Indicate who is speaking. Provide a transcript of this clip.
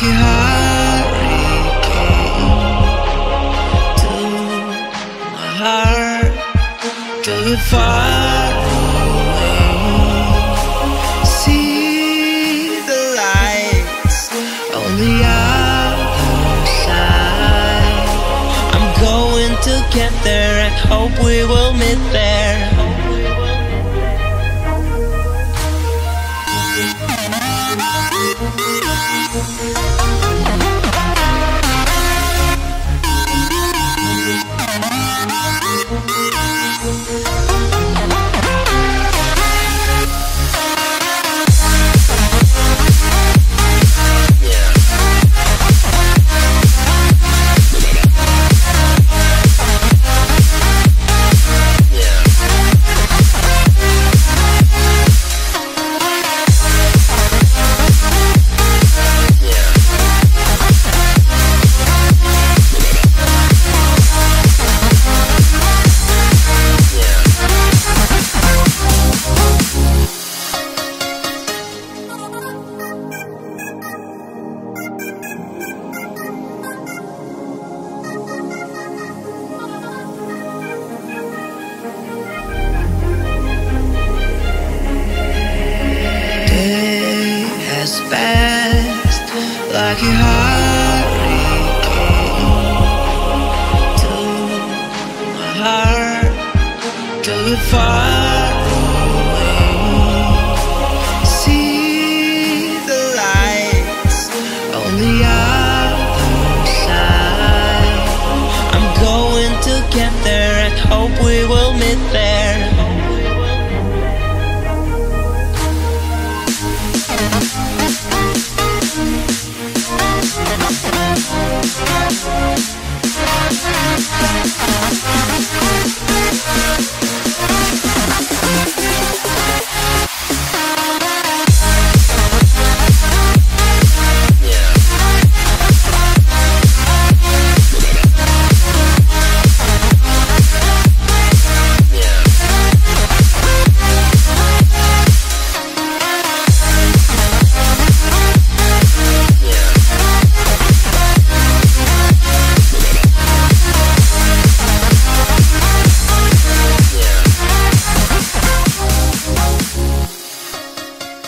Speaker 1: a hurricane to my heart, to the far away. See the lights on the other side. I'm going to get there and hope we will meet there. Fast like a hurricane to my heart, to the far